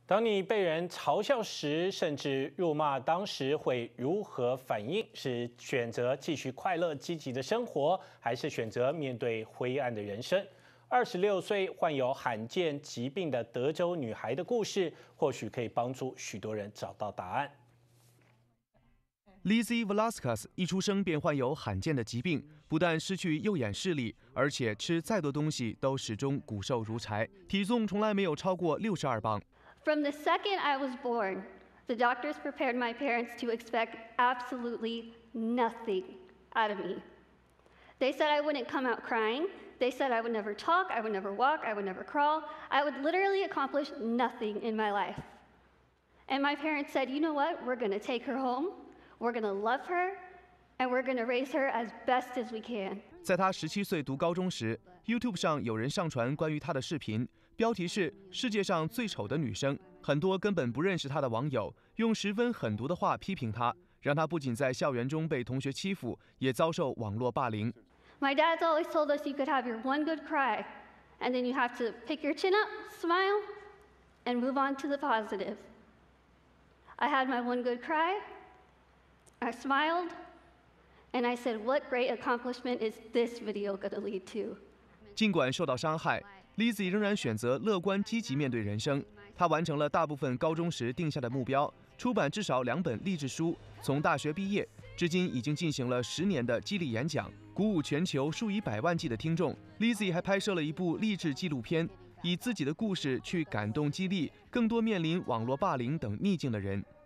当你被人嘲笑时，甚至辱骂，当时会如何反应？是选择继续快乐积极的生活，还是选择面对灰暗的人生？26岁患有罕见疾病的德州女孩的故事，或许可以帮助许多人找到答案。 Lizzie Velasquez 一出生便患有罕见的疾病，不但失去右眼视力，而且吃再多东西都始终骨瘦如柴，体重从来没有超过62磅。 From the second I was born, the doctors prepared my parents to expect absolutely nothing out of me. They said I wouldn't come out crying. They said I would never talk, I would never walk, I would never crawl. I would literally accomplish nothing in my life. And my parents said, you know what? We're going to take her home, we're going to love her, and we're going to raise her as best as we can. 在他17岁读高中时 ，YouTube 上有人上传关于他的视频，标题是“世界上最丑的女生”。很多根本不认识他的网友用十分狠毒的话批评他，让他不仅在校园中被同学欺负，也遭受网络霸凌。 My dad's always told us you could have your one good cry, and then you have to pick your chin up, smile, and move on to the positive. I had my one good cry, I smiled, and I said, what great accomplishment is this video going to lead to? 尽管受到伤害 ，Lizzie 仍然选择乐观积极面对人生。她完成了大部分高中时定下的目标，出版至少2本励志书。从大学毕业至今，已经进行了10年的激励演讲，鼓舞全球数以百万计的听众。Lizzie 还拍摄了一部励志纪录片，以自己的故事去感动激励更多面临网络霸凌等逆境的人。